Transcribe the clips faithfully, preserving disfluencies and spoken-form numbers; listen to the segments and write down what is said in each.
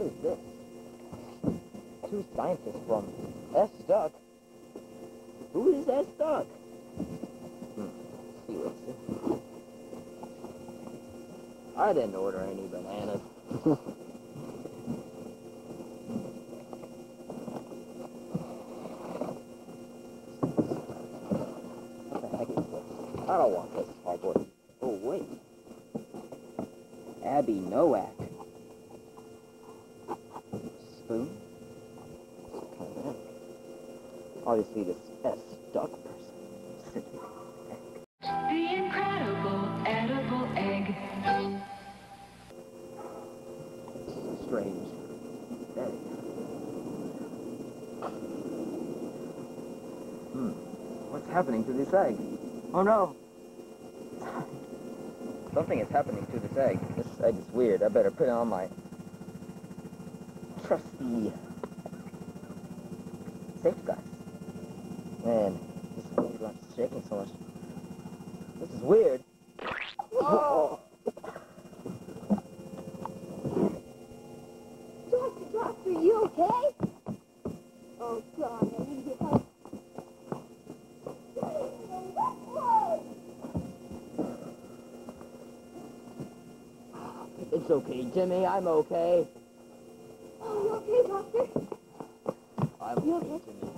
is this? Two scientists from S Duck. Who is S Duck? Hmm. See what's this. I didn't order any bananas. What the heck is this? I don't want this cardboard. Oh wait. Abby Nowak. Spoon? Obviously this S Duck person. Simply egg. The incredible edible egg. Strange egg. Hmm. What's happening to this egg? Oh no! Something is happening to this egg. This egg is weird. I better put it on my trusty safety glass. Man, this is weird. I'm shaking so much. This is weird. Oh. Doctor, doctor, you okay? Oh God, I need your help. It's okay, Jimmy. I'm okay. Oh, you okay, doctor? I'm You okay, okay? Jimmy.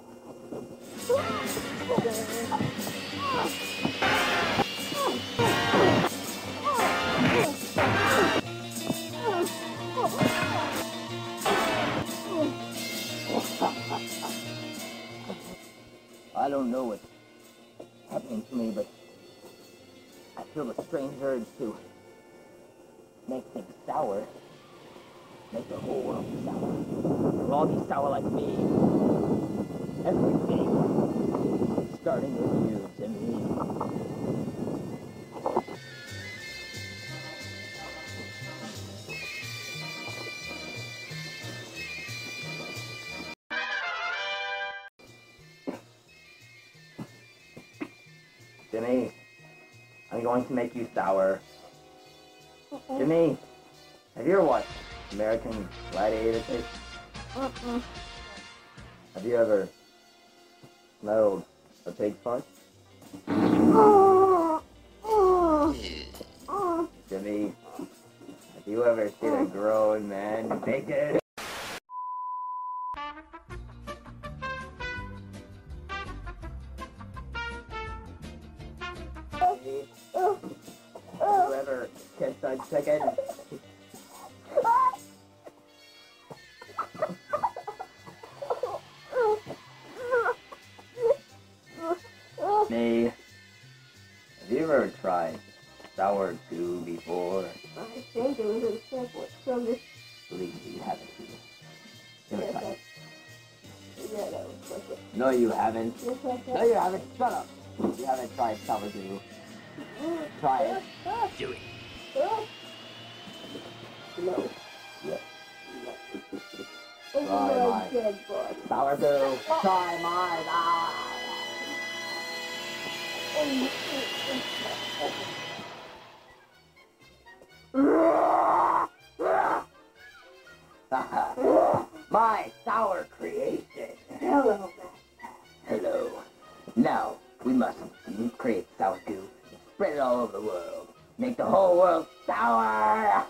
I don't know what's happening to me, but I feel a strange urge to make things sour. Make the whole world sour. They'll all be sour like me. Everything. Starting with you, Jimmy. Jimmy, I'm going to make you sour. Uh-uh. Jimmy, have you ever watched American Gladiator tapes? Uh-uh. Have you ever smelled a pig's fart? Oh, oh, oh. Jimmy, have you ever seen a grown man naked? Jimmy, Oh, have you ever kissed a chicken? Me, have you ever tried sour goo before? I think it was a sample from this. Believe me, you haven't. Give it a try. Yeah, that was like it. No, you haven't. Just like No, that. you haven't. Shut up. You haven't tried sour goo. Try it. Do it. No. Yeah. Oh, Try my mine. dead boy. Sour goo. Try mine. Ah. My sour creation. Hello, Hello. Now, we must create sour goo and spread it all over the world. Make the whole world sour!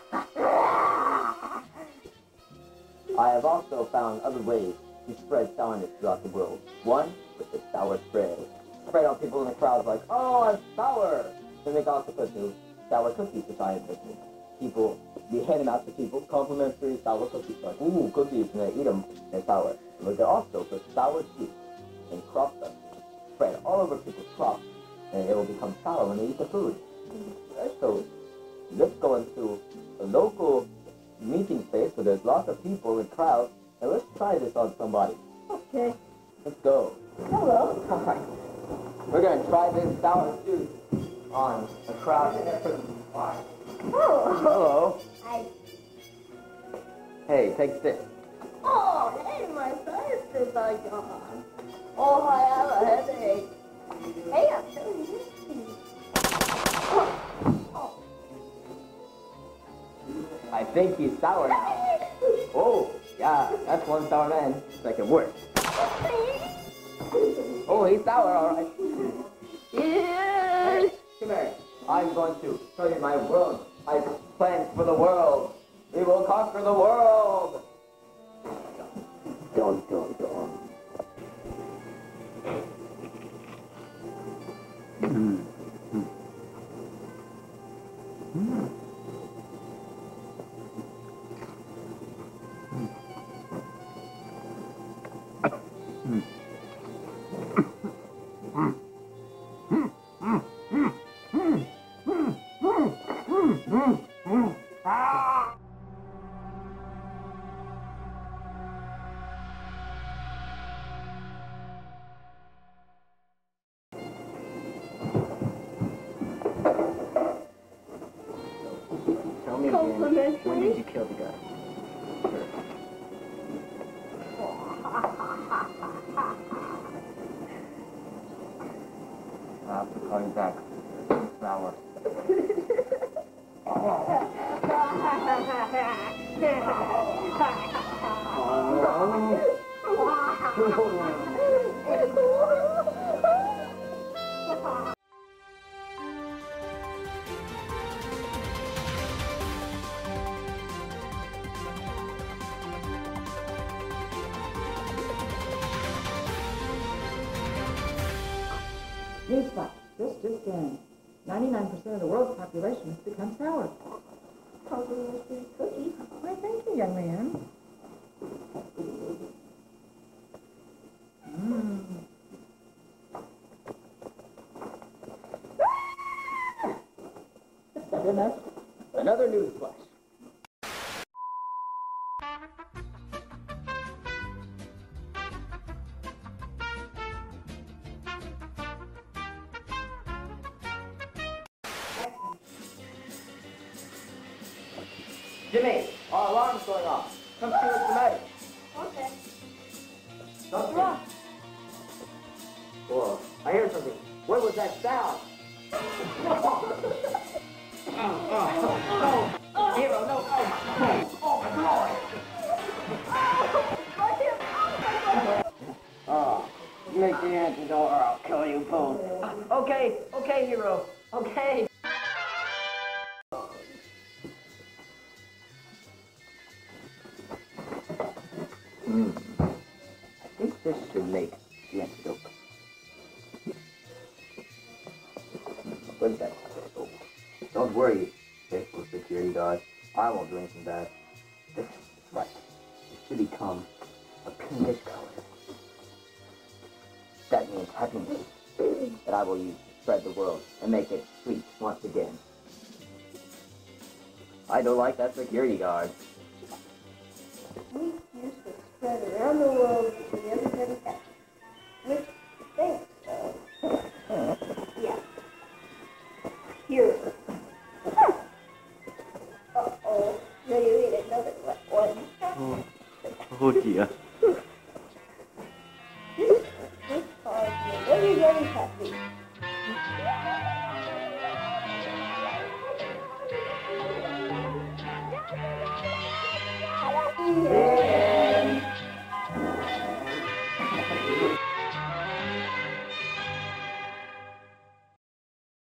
I have also found other ways to spread sourness throughout the world. One, with the sour spray. Spread on people in the crowd like, oh, I'm sour! Then they can also put the sour cookies, which I invented. People, we hand them out to people, complimentary sour cookies. Like, ooh, cookies, and they eat them, they're sour. But they also put sour juice and crop them. Spread all over people's crops, and it will become sour when they eat the food. So, let's go into a local meeting space where there's lots of people and crowds, and let's try this on somebody. Okay. Let's go. Hello. Alright. We're gonna try this sour juice on a crowd. Oh. Hello. I. Hey, take this. Oh, hey, my glasses are gone. Oh, I have a headache. Hey, I'm so misty. Oh. I think he's sour now. Oh, yeah, that's one sour man. Second worst. Oh, he's sour, all right. Yes. Hey, come here. I'm going to show you my world. My plans for the world. We will conquer the world. Dun, dun, dun. Mm. Mm. Mm. Tell me again, when did you kill the guy? I'll have to call you back. It's an hour. Newsflash, this just in. ninety-nine percent of the world's population has become sour. Probably must be cookie. Why, thank you, young man. Mm. Is that enough? Another news flash. Jimmy, our alarm's going off. Come see what's the matter. Okay. Something wrong? Whoa, I hear something. What was that sound? oh, oh, no. Hero, no. Oh, oh, oh. Oh, make the antidote or I'll kill you both. Uh, okay, okay, Hero. Okay. Hmm. I think this should make the antidote. What is that? Oh. Don't worry, faithful security guard. I won't do anything bad. This is right. It should become a pinkish color. That means happiness that I will use to spread the world and make it sweet once again. I don't like that security guard. We used to spread around the world to see everybody happy. Which thinks so. Yeah. Here. Uh-oh. Now you eat another wet one. Oh, oh dear. This, this cause made everybody happy. Yeah.